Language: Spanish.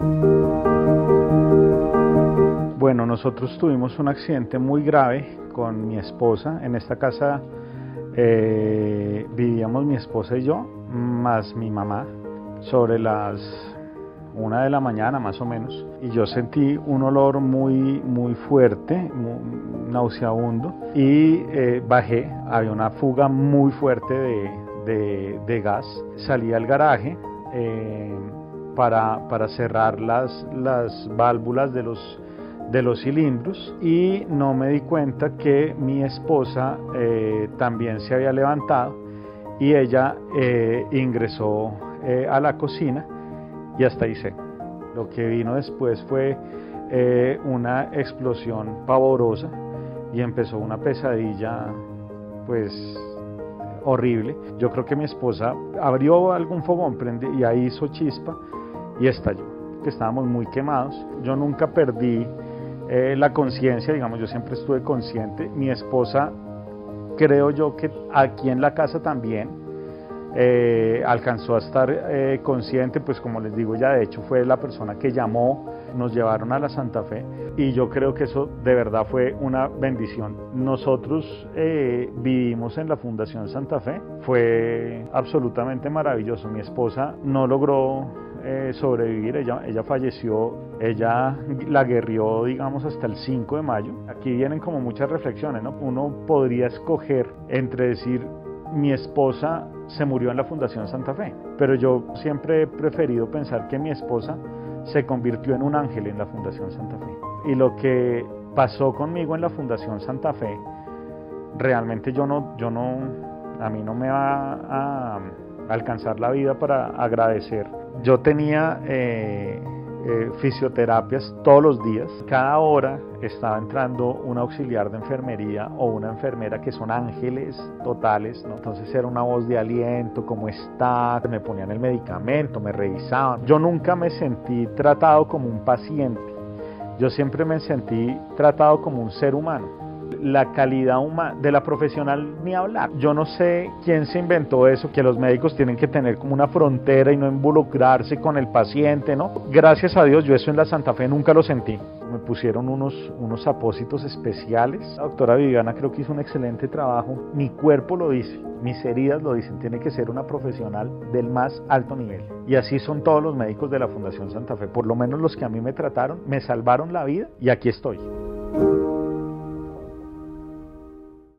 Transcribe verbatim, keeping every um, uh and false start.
Bueno, nosotros tuvimos un accidente muy grave con mi esposa. En esta casa eh, vivíamos mi esposa y yo, más mi mamá, sobre las una de la mañana más o menos, y yo sentí un olor muy, muy fuerte, muy nauseabundo, y eh, bajé. Había una fuga muy fuerte de, de, de gas. Salí al garaje eh, para, para cerrar las, las válvulas de los de los cilindros, y no me di cuenta que mi esposa eh, también se había levantado, y ella eh, ingresó eh, a la cocina, y hasta ahí sé. Lo que vino después fue eh, una explosión pavorosa, y empezó una pesadilla pues horrible. Yo creo que mi esposa abrió algún fogón, prende, y ahí hizo chispa y estalló, que estábamos muy quemados. Yo nunca perdí Eh, la conciencia, digamos, yo siempre estuve consciente. Mi esposa, creo yo que aquí en la casa también eh, alcanzó a estar eh, consciente, pues como les digo, ella de hecho fue la persona que llamó, nos llevaron a la Santa Fe, y yo creo que eso de verdad fue una bendición. Nosotros eh, vivimos en la Fundación Santa Fe, fue absolutamente maravilloso. Mi esposa no logró Eh, sobrevivir, ella, ella falleció, ella la guerrió, digamos, hasta el cinco de mayo. Aquí vienen como muchas reflexiones, ¿no? Uno podría escoger entre decir, mi esposa se murió en la Fundación Santa Fe, pero yo siempre he preferido pensar que mi esposa se convirtió en un ángel en la Fundación Santa Fe. Y lo que pasó conmigo en la Fundación Santa Fe, realmente yo no, yo no, a mí no me va a alcanzar la vida para agradecer. Yo tenía eh, eh, fisioterapias todos los días. Cada hora estaba entrando un auxiliar de enfermería o una enfermera que son ángeles totales, ¿no? Entonces era una voz de aliento, ¿cómo está? Me ponían el medicamento, me revisaban. Yo nunca me sentí tratado como un paciente. Yo siempre me sentí tratado como un ser humano. La calidad humana de la profesional ni hablar. Yo no sé quién se inventó eso, que los médicos tienen que tener como una frontera y no involucrarse con el paciente, ¿no? Gracias a Dios yo eso en la Santa Fe nunca lo sentí. Me pusieron unos, unos apósitos especiales. La doctora Viviana creo que hizo un excelente trabajo. Mi cuerpo lo dice, mis heridas lo dicen. Tiene que ser una profesional del más alto nivel. Y así son todos los médicos de la Fundación Santa Fe. Por lo menos los que a mí me trataron, me salvaron la vida, y aquí estoy.